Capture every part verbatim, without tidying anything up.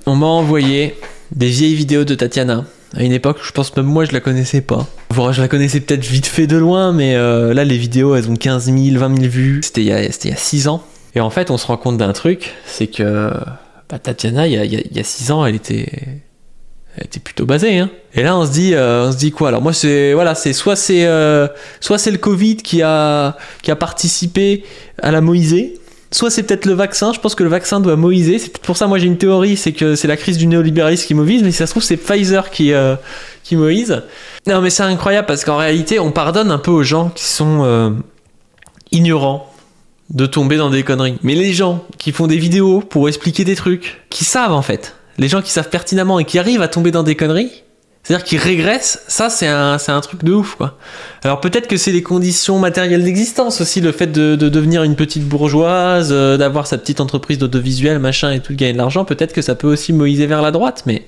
on m'a envoyé des vieilles vidéos de Tatiana. À une époque, je pense même moi, je la connaissais pas. Bon, je la connaissais peut-être vite fait de loin, mais euh, là, les vidéos, elles ont quinze mille, vingt mille vues. C'était il y a, c'était il y a six ans. Et en fait, on se rend compte d'un truc, c'est que bah, Tatiana, il y a, il y a, il y a six ans, elle était... Elle était plutôt basée, hein. Et là, on se dit, euh, on se dit quoi? Alors moi, c'est voilà, c'est soit c'est euh, soit c'est le Covid qui a qui a participé à la moïsée, soit c'est peut-être le vaccin. Je pense que le vaccin doit moïser. C'est peut-être pour ça, moi, j'ai une théorie, c'est que c'est la crise du néolibéralisme qui moïse, mais si ça se trouve, c'est Pfizer qui euh, qui moïse. Non, mais c'est incroyable parce qu'en réalité, on pardonne un peu aux gens qui sont euh, ignorants de tomber dans des conneries. Mais les gens qui font des vidéos pour expliquer des trucs, qui savent en fait. Les gens qui savent pertinemment et qui arrivent à tomber dans des conneries, c'est-à-dire qu'ils régressent, ça c'est un, c'est un truc de ouf quoi. Alors peut-être que c'est les conditions matérielles d'existence aussi, le fait de, de devenir une petite bourgeoise, euh, d'avoir sa petite entreprise d'audiovisuel, machin et tout, de gagner de l'argent, peut-être que ça peut aussi moïser vers la droite, mais...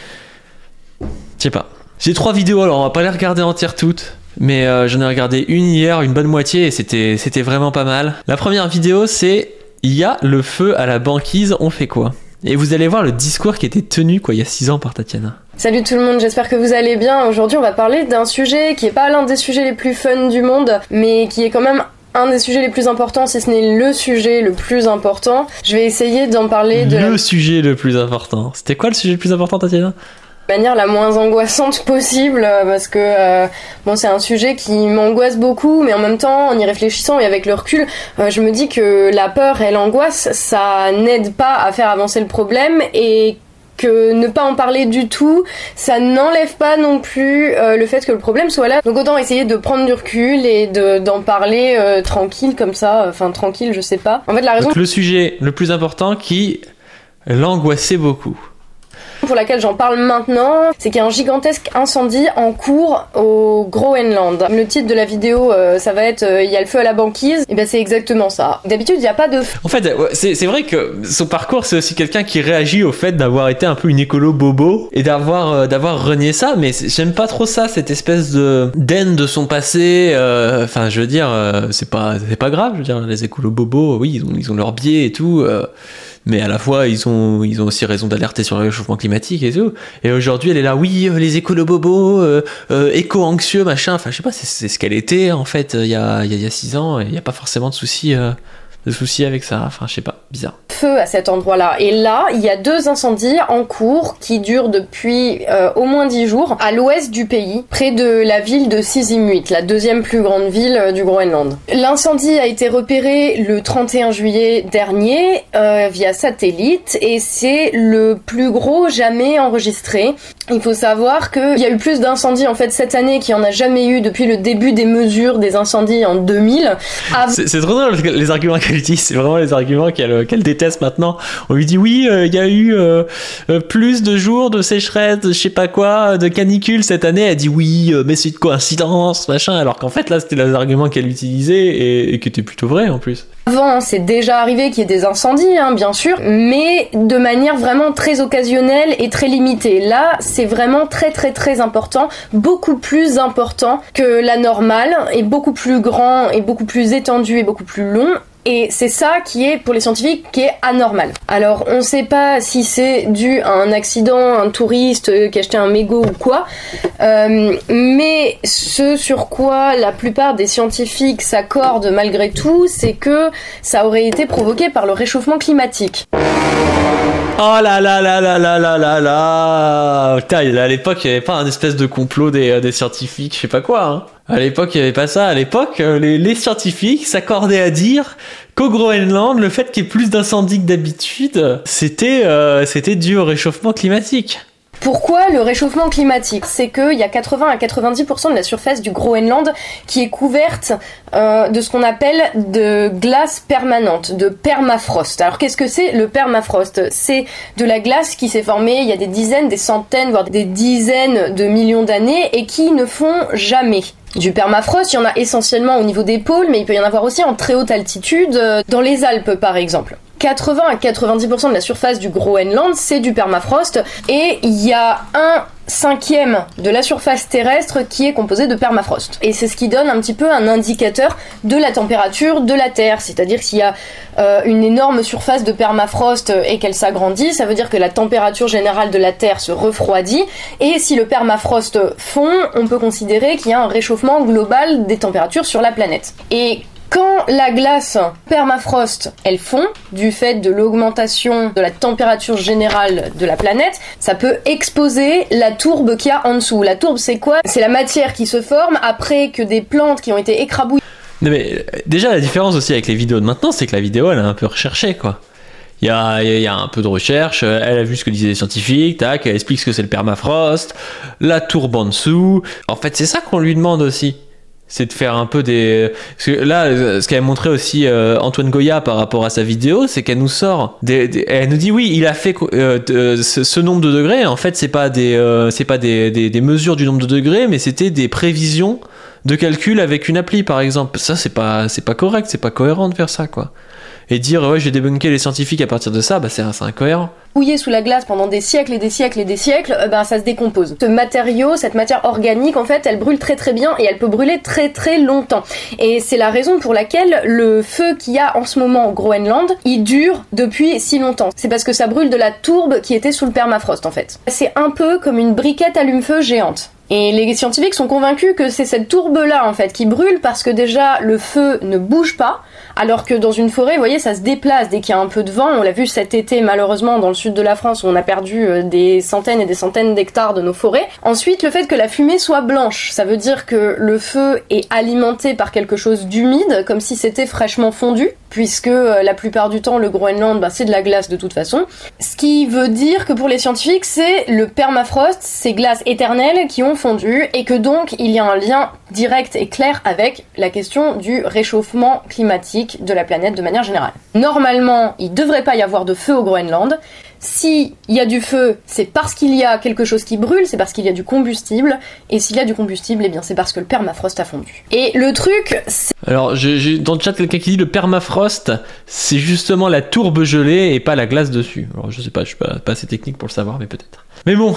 Je sais pas. J'ai trois vidéos, alors on va pas les regarder entières toutes, mais euh, j'en ai regardé une hier, une bonne moitié, et c'était, c'était vraiment pas mal. La première vidéo c'est « Il y a le feu à la banquise, on fait quoi ?» Et vous allez voir le discours qui était tenu quoi, il y a six ans par Tatiana. Salut tout le monde, j'espère que vous allez bien. Aujourd'hui on va parler d'un sujet qui est pas l'un des sujets les plus fun du monde, mais qui est quand même un des sujets les plus importants, si ce n'est le sujet le plus important. Je vais essayer d'en parler de... Le la... sujet le plus important. C'était quoi le sujet le plus important, Tatiana ? De manière la moins angoissante possible, parce que euh, bon, c'est un sujet qui m'angoisse beaucoup, mais en même temps, en y réfléchissant et avec le recul, euh, je me dis que la peur et l'angoisse, ça n'aide pas à faire avancer le problème, et que ne pas en parler du tout, ça n'enlève pas non plus euh, le fait que le problème soit là. Donc autant essayer de prendre du recul et de, d'en parler euh, tranquille comme ça, enfin tranquille, je sais pas. En fait, la raison... Donc le sujet le plus important qui l'angoissait beaucoup, pour laquelle j'en parle maintenant, c'est qu'il y a un gigantesque incendie en cours au Groenland. Le titre de la vidéo, euh, ça va être euh, « Il y a le feu à la banquise », et ben c'est exactement ça. D'habitude, il n'y a pas de... En fait, c'est, c'est vrai que son parcours, c'est aussi quelqu'un qui réagit au fait d'avoir été un peu une écolo bobo et d'avoir, euh, d'avoir renié ça, mais j'aime pas trop ça, cette espèce de d'haine de son passé. Euh, enfin, je veux dire, euh, c'est pas, c'est pas grave, je veux dire, les écolos bobos, oui, ils ont, ils ont leur biais et tout... Euh, mais à la fois ils ont ils ont aussi raison d'alerter sur le réchauffement climatique et tout. Et aujourd'hui elle est là, oui, les écolos bobos, euh, euh, éco-anxieux machin, enfin je sais pas, c'est, c'est ce qu'elle était en fait il y a il y a six ans, et il y a pas forcément de soucis euh, de soucis avec ça, enfin je sais pas, bizarre. Feu à cet endroit-là. Et là, il y a deux incendies en cours qui durent depuis euh, au moins dix jours à l'ouest du pays, près de la ville de Sisimiut, la deuxième plus grande ville euh, du Groenland. L'incendie a été repéré le trente et un juillet dernier euh, via satellite, et c'est le plus gros jamais enregistré. Il faut savoir qu'il y a eu plus d'incendies en fait cette année qu'il n'y en a jamais eu depuis le début des mesures des incendies en deux mille. Av- c'est, c'est trop drôle parce que les arguments qu'elle utilise, c'est vraiment les arguments qu'elle, qu'elle déteste maintenant. On lui dit oui, il euh, y a eu euh, euh, plus de jours de sécheresse, de je sais pas quoi, de canicule cette année. Elle dit oui, euh, mais c'est une coïncidence, machin. Alors qu'en fait là, c'était les arguments qu'elle utilisait et, et qui étaient plutôt vrais en plus. Avant, c'est déjà arrivé qu'il y ait des incendies, hein, bien sûr, mais de manière vraiment très occasionnelle et très limitée. Là, c'est vraiment très très très important, beaucoup plus important que la normale, et beaucoup plus grand, et beaucoup plus étendu, et beaucoup plus long. Et c'est ça qui est, pour les scientifiques, qui est anormal. Alors, on sait pas si c'est dû à un accident, un touriste qui a acheté un mégot ou quoi, euh, mais ce sur quoi la plupart des scientifiques s'accordent malgré tout, c'est que ça aurait été provoqué par le réchauffement climatique. Oh là là là là là là là là. Putain, à l'époque, il n'y avait pas un espèce de complot des, des scientifiques, je sais pas quoi, hein. À l'époque, il n'y avait pas ça. À l'époque, les, les scientifiques s'accordaient à dire qu'au Groenland, le fait qu'il y ait plus d'incendies que d'habitude, c'était, euh, c'était dû au réchauffement climatique. Pourquoi le réchauffement climatique ? C'est qu'il y a quatre-vingts à quatre-vingt-dix pour cent de la surface du Groenland qui est couverte euh, de ce qu'on appelle de glace permanente, de permafrost. Alors qu'est-ce que c'est le permafrost ? C'est de la glace qui s'est formée il y a des dizaines, des centaines, voire des dizaines de millions d'années et qui ne fond jamais. Du permafrost, il y en a essentiellement au niveau des pôles, mais il peut y en avoir aussi en très haute altitude, dans les Alpes par exemple. quatre-vingts à quatre-vingt-dix pour cent de la surface du Groenland, c'est du permafrost, et il y a un cinquième de la surface terrestre qui est composée de permafrost. Et c'est ce qui donne un petit peu un indicateur de la température de la Terre. C'est-à-dire que s'il y a euh, une énorme surface de permafrost et qu'elle s'agrandit, ça veut dire que la température générale de la Terre se refroidit. Et si le permafrost fond, on peut considérer qu'il y a un réchauffement global des températures sur la planète. Et quand la glace permafrost, elle fond, du fait de l'augmentation de la température générale de la planète, ça peut exposer la tourbe qu'il y a en dessous. La tourbe, c'est quoi? C'est la matière qui se forme après que des plantes qui ont été écrabouillées. Non mais déjà, la différence aussi avec les vidéos de maintenant, c'est que la vidéo, elle est un peu recherchée, quoi. Il y a, il y a un peu de recherche, elle a vu ce que disaient les scientifiques, tac, elle explique ce que c'est le permafrost, la tourbe en dessous. En fait, c'est ça qu'on lui demande aussi. C'est de faire un peu des... Parce que là, ce qu'avait montré aussi euh, Antoine Goya par rapport à sa vidéo, c'est qu'elle nous sort... Des, des... Elle nous dit, oui, il a fait euh, de, ce, ce nombre de degrés. En fait, c'est pas, des, euh, c'est pas des, des, des mesures du nombre de degrés, mais c'était des prévisions de calcul avec une appli, par exemple. Ça, c'est pas, c'est pas correct, c'est pas cohérent de faire ça, quoi. Et dire, ouais, je vais débunker les scientifiques à partir de ça, bah, c'est incohérent. Bouillé sous la glace pendant des siècles et des siècles et des siècles, euh, ben ça se décompose. Ce matériau, cette matière organique, en fait, elle brûle très très bien et elle peut brûler très très longtemps. Et c'est la raison pour laquelle le feu qu'il y a en ce moment au Groenland, il dure depuis si longtemps. C'est parce que ça brûle de la tourbe qui était sous le permafrost, en fait. C'est un peu comme une briquette allume-feu géante. Et les scientifiques sont convaincus que c'est cette tourbe-là, en fait, qui brûle parce que déjà, le feu ne bouge pas, alors que dans une forêt, vous voyez, ça se déplace dès qu'il y a un peu de vent. On l'a vu cet été, malheureusement, dans le sud de la France, où on a perdu des centaines et des centaines d'hectares de nos forêts. Ensuite, le fait que la fumée soit blanche, ça veut dire que le feu est alimenté par quelque chose d'humide, comme si c'était fraîchement fondu, puisque euh, la plupart du temps, le Groenland, bah, c'est de la glace de toute façon. Ce qui veut dire que pour les scientifiques, c'est le permafrost, ces glaces éternelles qui ont fondu, et que donc, il y a un lien direct et clair avec la question du réchauffement climatique de la planète de manière générale. Normalement, il devrait pas y avoir de feu au Groenland. S'il y a du feu, c'est parce qu'il y a quelque chose qui brûle, c'est parce qu'il y a du combustible, et s'il y a du combustible, eh bien c'est parce que le permafrost a fondu. Et le truc, c'est... Alors, j'ai dans le chat quelqu'un qui dit le permafrost, c'est justement la tourbe gelée et pas la glace dessus. Alors je sais pas, je suis pas, pas assez technique pour le savoir, mais peut-être. Mais bon...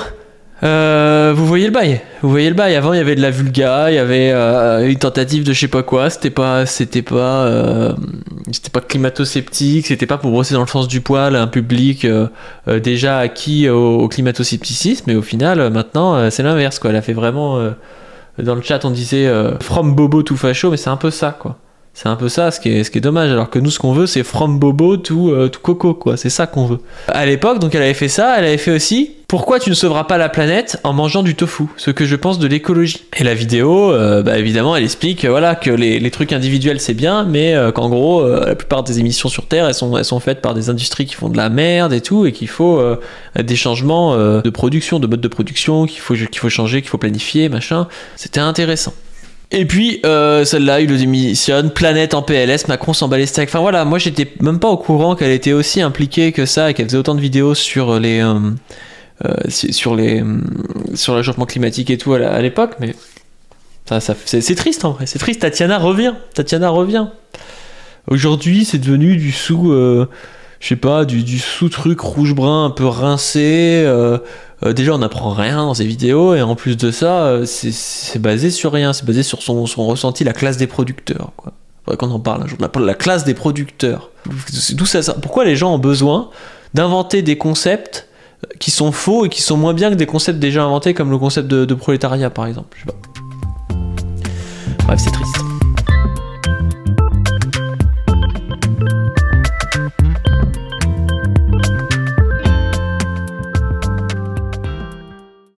Euh, vous voyez le bail, vous voyez le bail. Avant il y avait de la vulga, il y avait euh, une tentative de je sais pas quoi. C'était pas, c'était pas, euh, c'était pas climato-sceptique. C'était pas pour brosser dans le sens du poil un public euh, euh, déjà acquis au, au climato-scepticisme. Mais au final, euh, maintenant, euh, c'est l'inverse quoi. Elle a fait vraiment. Euh, dans le chat, on disait euh, from bobo to facho, mais c'est un peu ça quoi. C'est un peu ça, ce qui est, ce qui est dommage, alors que nous, ce qu'on veut, c'est from bobo to, euh, to coco, quoi. C'est ça qu'on veut. À l'époque, donc, elle avait fait ça, elle avait fait aussi « Pourquoi tu ne sauveras pas la planète en mangeant du tofu ?» Ce que je pense de l'écologie. Et la vidéo, euh, bah, évidemment, elle explique euh, voilà, que les, les trucs individuels, c'est bien, mais euh, qu'en gros, euh, la plupart des émissions sur Terre, elles sont, elles sont faites par des industries qui font de la merde et tout, et qu'il faut euh, des changements euh, de production, de mode de production, qu'il faut, qu'il faut changer, qu'il faut planifier, machin. C'était intéressant. Et puis, euh, celle-là, il le démissionne, Planète en P L S, Macron s'en bat les steaks. Enfin voilà, moi j'étais même pas au courant qu'elle était aussi impliquée que ça et qu'elle faisait autant de vidéos sur les, euh, euh, sur les, euh, sur le réchauffement climatique et tout à l'époque, mais ça, ça, c'est, c'est triste en vrai, c'est triste. Tatiana revient, Tatiana revient. Aujourd'hui, c'est devenu du sous, euh, je sais pas, du, du sous-truc rouge-brun un peu rincé. Euh, Euh, déjà on n'apprend rien dans ces vidéos et en plus de ça euh, c'est, c'est basé sur rien, c'est basé sur son, son ressenti, la classe des producteurs quoi. Faudrait qu'on en parle un jour, on appelle la classe des producteurs. D'où ça, ça, pourquoi les gens ont besoin d'inventer des concepts qui sont faux et qui sont moins bien que des concepts déjà inventés comme le concept de, de prolétariat par exemple, je sais pas. Bref, c'est triste.